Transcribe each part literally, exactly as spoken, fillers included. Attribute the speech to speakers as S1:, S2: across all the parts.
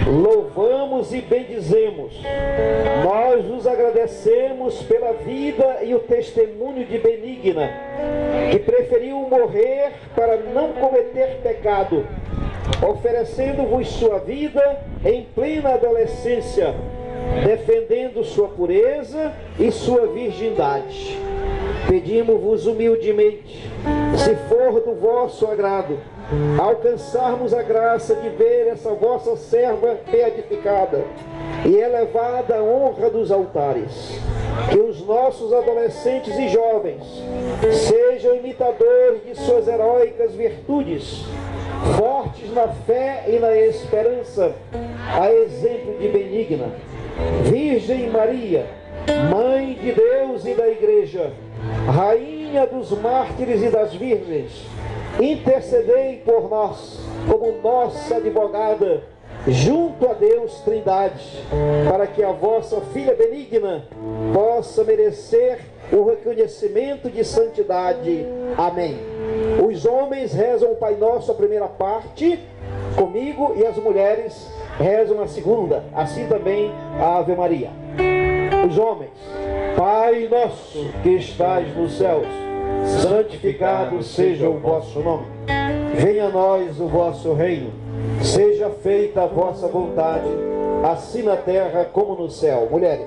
S1: louvamos e bendizemos. Nós vos agradecemos pela vida e o testemunho de Benigna, que preferiu morrer para não cometer pecado, oferecendo-vos sua vida em plena adolescência, defendendo sua pureza e sua virgindade. Pedimos-vos humildemente, se for do vosso agrado, alcançarmos a graça de ver essa vossa serva beatificada e elevada à honra dos altares. Que os nossos adolescentes e jovens sejam imitadores de suas heróicas virtudes, fortes na fé e na esperança, a exemplo de Benigna. Virgem Maria, Mãe de Deus e da Igreja, Rainha dos mártires e das virgens, intercedei por nós como nossa advogada junto a Deus Trindade, para que a vossa filha Benigna possa merecer o reconhecimento de santidade. Amém. Os homens rezam o Pai Nosso a primeira parte comigo e as mulheres rezam a segunda, assim também a Ave Maria. Os homens: Pai nosso que estais nos céus, santificado seja o vosso nome. Venha a nós o vosso reino. Seja feita a vossa vontade, assim na terra como no céu. Mulheres: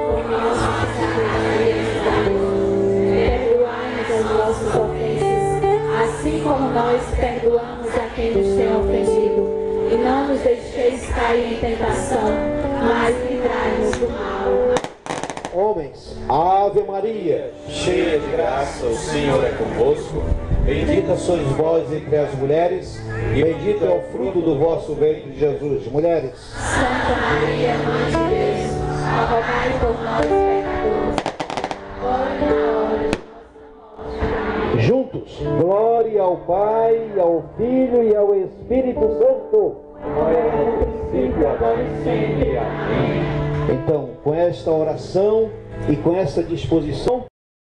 S2: perdoai-nos as nossas ofensas, assim como nós perdoamos a quem nos tem ofendido. E não nos deixeis cair em tentação, mas livrai-nos do mal.
S1: Homens: Ave Maria,
S3: cheia de graça, o Senhor é convosco.
S1: bendita sois vós entre as mulheres, e bendito é o fruto do vosso ventre, Jesus. Mulheres:
S2: Santa Maria, Mãe de Deus, rogai por nós, pecadores, agora e na hora de nossa morte.
S1: juntos, glória ao Pai, ao Filho e ao Espírito Santo.
S3: Agora é no princípio, agora e sempre. Amém.
S1: Então, com esta oração e com essa disposição,